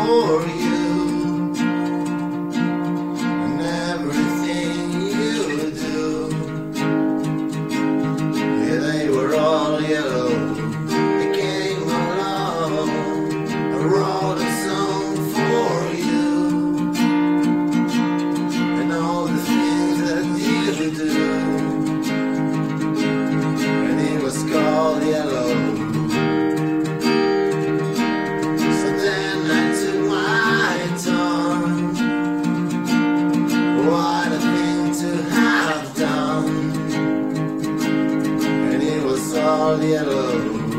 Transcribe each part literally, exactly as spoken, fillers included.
for you, and everything you do. Yeah, they were all yellow. They came along. I wrote a song for you, and all the things that you do. And it was called Yellow. All yellow.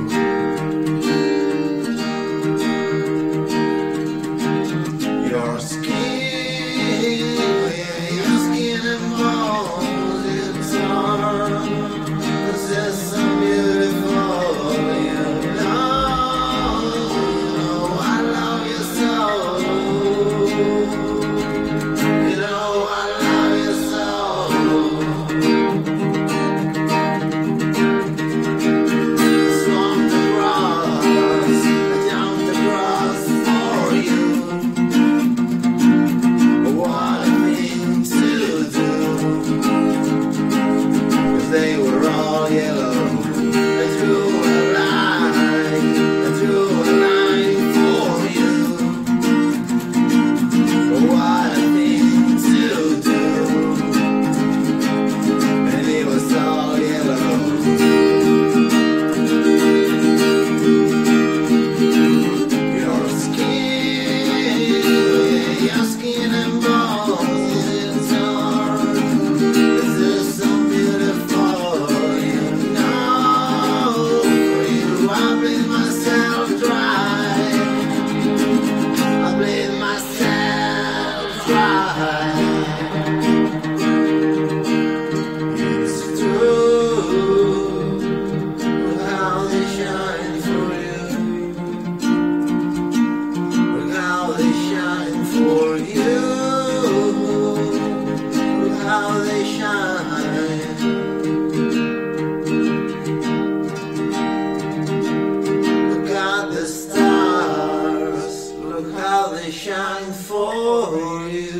Your skin, yeah, your skin and bones, your tongue possess some beautiful, you know, I love you so. You know I love you so. They were all yellow. I drew a line, I drew a line for you. What a thing to do. And it was all yellow. Your skin, your skin and bones, it's hard. Is this some beautiful? I bleed myself dry. I bleed myself dry. It's true. Look how they shine for you. Look how they shine for you. Look how they shine. The stars, look how they shine for you.